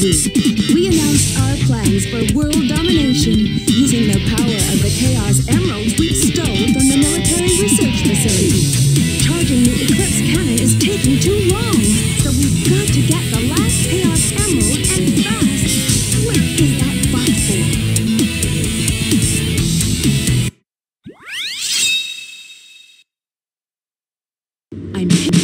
We announced our plans for world domination using the power of the Chaos Emeralds we stole from the military research facility. Charging the Eclipse cannon is taking too long, so we've got to get the last Chaos Emerald and fast. Where is that box for? I'm